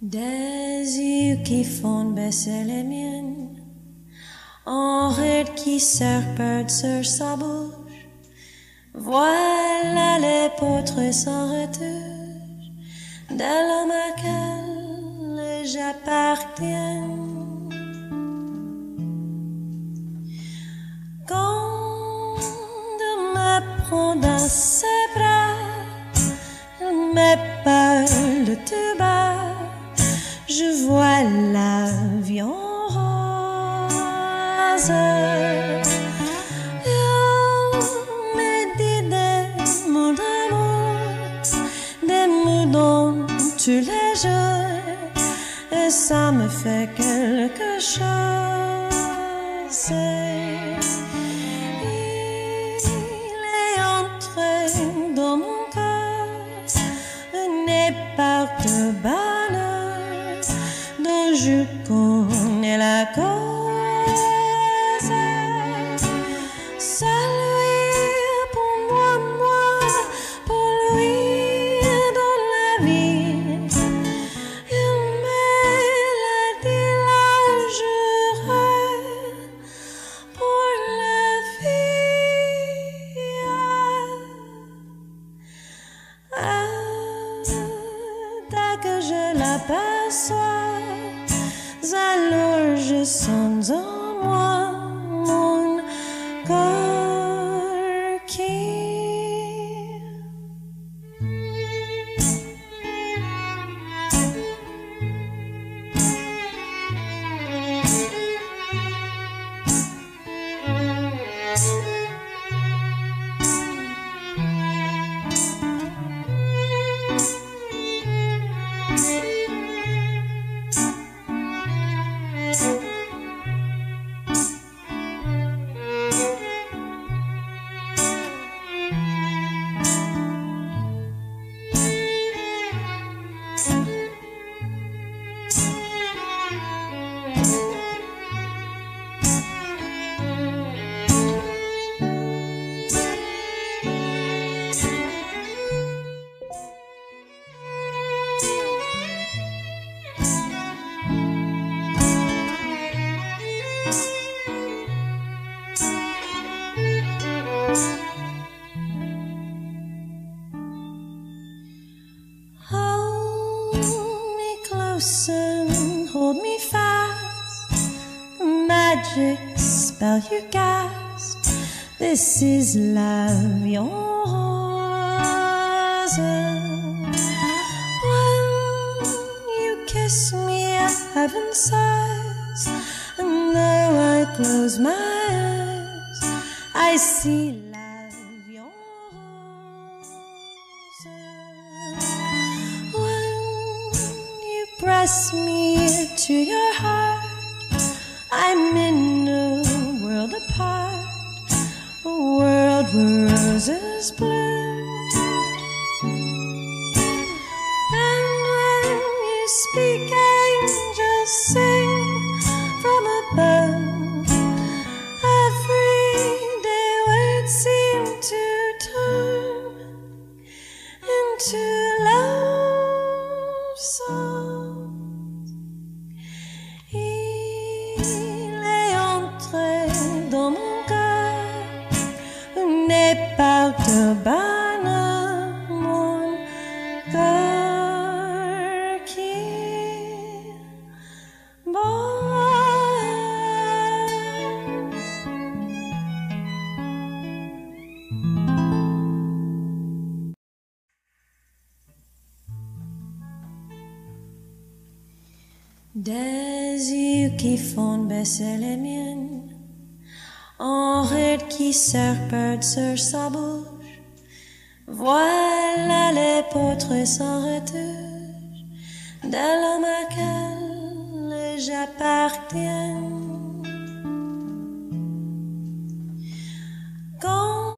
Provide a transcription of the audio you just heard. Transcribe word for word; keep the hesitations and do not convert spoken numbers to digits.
Des yeux qui font baisser les miennes, un rire qui serpente sur sa bouche. Voilà les portraits sans retouche de l'homme auquel j'appartiens. Quand il me prend dans ses bras, il me parle tout bas. Je vois la vie en rose. Il me dit des mots d'amour, des mots dans tous les jours, et ça me fait quelque chose. Il est entré dans mon cœur, une épargne de bonheur dont je connais la cause. C'est lui pour moi, moi pour lui dans la vie. Il me l'a dit là, juré pour la vie. Ah, dès que je l'aperçois, alors je sens en moi mon corps qui and hold me fast. The magic spell you cast. This is la vie en rose. When you kiss me, heaven sighs, and though I close my eyes, I see la vie en rose. Press me to your heart, I'm in a world apart, a world where roses bloom. And when you speak, angels sing from above. Everyday words seem to turn into love songs. Par de bonheur, mon cœur qui bat. Des yeux qui font baisser les miennes, un rire qui serpente sur sa bouche. Voilà les portraits sans retouche de l'homme auquel j'appartiens. Quand